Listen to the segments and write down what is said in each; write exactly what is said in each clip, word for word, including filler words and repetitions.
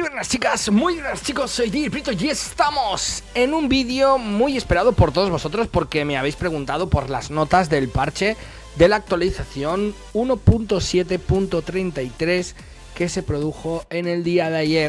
buenas chicas, muy buenas chicos, soy Dirprito y estamos en un vídeo muy esperado por todos vosotros porque me habéis preguntado por las notas del parche de la actualización uno punto siete punto treinta y tres que se produjo en el día de ayer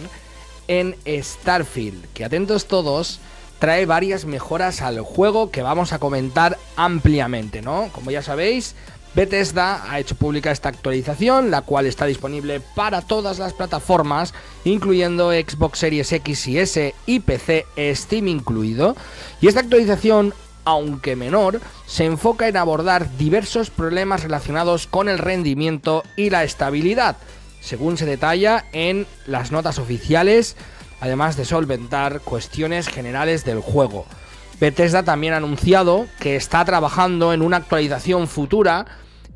en Starfield, que atentos todos, trae varias mejoras al juego que vamos a comentar ampliamente, ¿no? Como ya sabéis, Bethesda ha hecho pública esta actualización, la cual está disponible para todas las plataformas, incluyendo Xbox Series X y S y P C, Steam incluido. Y esta actualización, aunque menor, se enfoca en abordar diversos problemas relacionados con el rendimiento y la estabilidad, según se detalla en las notas oficiales, además de solventar cuestiones generales del juego. Bethesda también ha anunciado que está trabajando en una actualización futura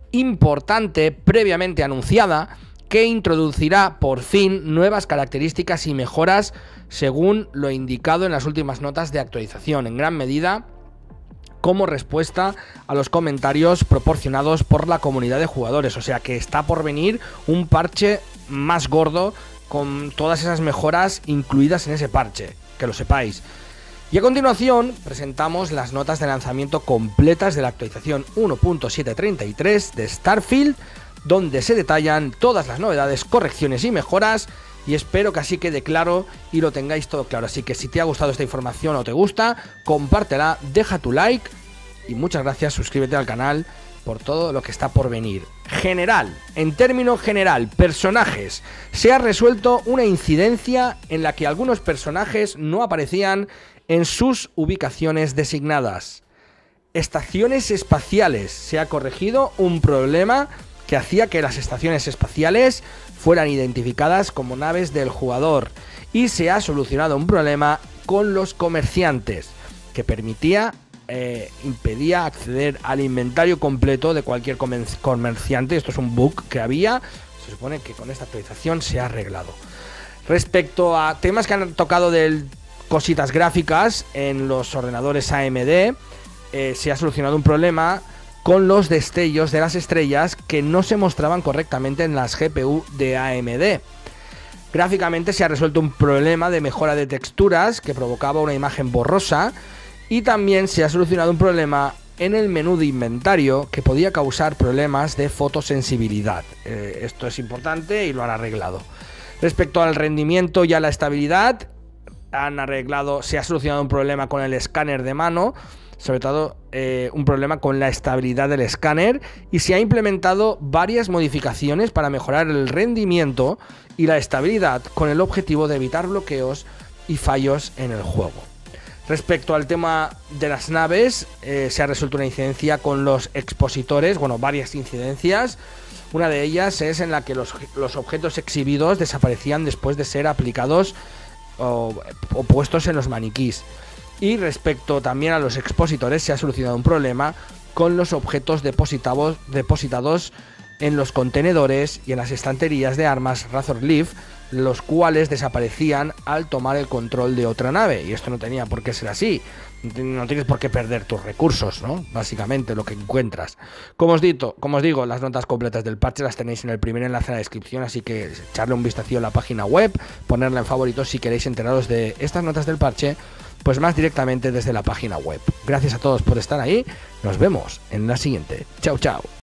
importante previamente anunciada que introducirá por fin nuevas características y mejoras según lo indicado en las últimas notas de actualización, en gran medida como respuesta a los comentarios proporcionados por la comunidad de jugadores. O sea que está por venir un parche más gordo con todas esas mejoras incluidas en ese parche, que lo sepáis. Y a continuación presentamos las notas de lanzamiento completas de la actualización uno punto siete punto treinta y tres de Starfield, donde se detallan todas las novedades, correcciones y mejoras, y espero que así quede claro y lo tengáis todo claro. Así que si te ha gustado esta información o te gusta, compártela, deja tu like y muchas gracias, suscríbete al canal por todo lo que está por venir. General, en término general, personajes. Se ha resuelto una incidencia en la que algunos personajes no aparecían en sus ubicaciones designadas. Estaciones espaciales. Se ha corregido un problema que hacía que las estaciones espaciales fueran identificadas como naves del jugador, y se ha solucionado un problema con los comerciantes que permitía eh, impedía acceder al inventario completo de cualquier comerciante. Esto es un bug que había, se supone que con esta actualización se ha arreglado. Respecto a temas que han tocado del cositas gráficas en los ordenadores A M D, eh, se ha solucionado un problema con los destellos de las estrellas que no se mostraban correctamente en las G P U de A M D. Gráficamente se ha resuelto un problema de mejora de texturas que provocaba una imagen borrosa, y también se ha solucionado un problema en el menú de inventario que podía causar problemas de fotosensibilidad. Eh, esto es importante y lo han arreglado. Respecto al rendimiento y a la estabilidad, han arreglado, se ha solucionado un problema con el escáner de mano, sobre todo eh, un problema con la estabilidad del escáner, y se ha implementado varias modificaciones para mejorar el rendimiento y la estabilidad con el objetivo de evitar bloqueos y fallos en el juego. Respecto al tema de las naves, eh, se ha resuelto una incidencia con los expositores, bueno, varias incidencias. Una de ellas es en la que los, los objetos exhibidos desaparecían después de ser aplicados o, o puestos en los maniquís. Y respecto también a los expositores, se ha solucionado un problema con los objetos depositados, depositados en los contenedores y en las estanterías de armas Razor Leaf, los cuales desaparecían al tomar el control de otra nave. Y esto no tenía por qué ser así. No tienes por qué perder tus recursos, ¿no? Básicamente lo que encuentras. Como os digo, como os digo, las notas completas del parche las tenéis en el primer enlace en la descripción, así que echarle un vistacillo a la página web, ponerla en favoritos si queréis enteraros de estas notas del parche, pues más directamente desde la página web. Gracias a todos por estar ahí. Nos vemos en la siguiente. Chao, chao.